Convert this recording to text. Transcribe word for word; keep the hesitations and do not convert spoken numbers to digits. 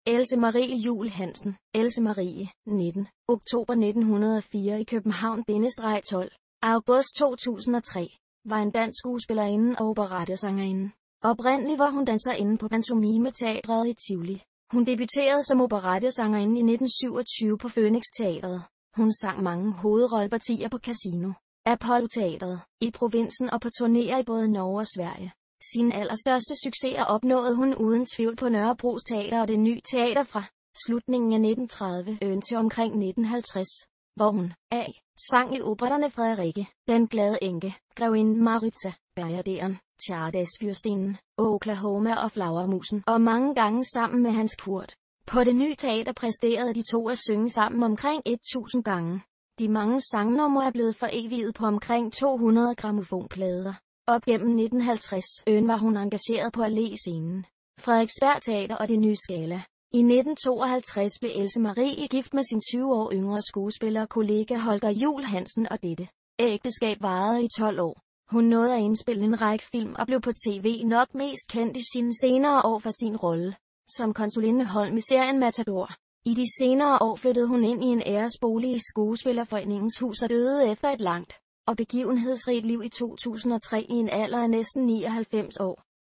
Else Marie Juul Hansen, Else Marie, nitten oktober nitten hundrede og fire i København – tolv august to tusind og tre, var en dansk skuespillerinde og operettesangerinde. Oprindeligt var hun danserinde på Pantomime-teatret i Tivoli. Hun debuterede som operettesangerinde i nitten syvogtyve på Phoenix Teatret. Hun sang mange hovedrollepartier på Casino, Apollo Teatret, i provinsen og på turnéer i både Norge og Sverige. Sine allerstørste succeser opnåede hun uden tvivl på Nørrebros Teater og Det Ny Teater fra slutningen af nitten tredive til omkring nitten halvtreds, hvor hun A. sang i operetterne Frederikke, Den Glade Enke, Grevinden Maritza, Bajaderen, Tjardasfyrstinden, Oklahoma og Flagermusen, og mange gange sammen med Hans Kurt. På Det Ny Teater præsterede de to at synge sammen omkring tusind gange. De mange sangnumre er blevet foreviget på omkring to hundrede grammofonplader. Op gennem nitten halvtreds var hun engageret på Allé-scenen, Frederiksberg Teater og Det Nye Scala. I nitten tooghalvtreds blev Else Marie gift med sin tyve år yngre skuespiller kollega Holger Juul Hansen, og dette ægteskab varede i tolv år. Hun nåede at indspille en række film og blev på tv nok mest kendt i sine senere år for sin rolle som konsulinde Holm i serien Matador. I de senere år flyttede hun ind i en æresbolig i Skuespillerforeningens hus og døde efter et langt og begivenhedsrigt liv i to tusind og tre i en alder af næsten nioghalvfems år.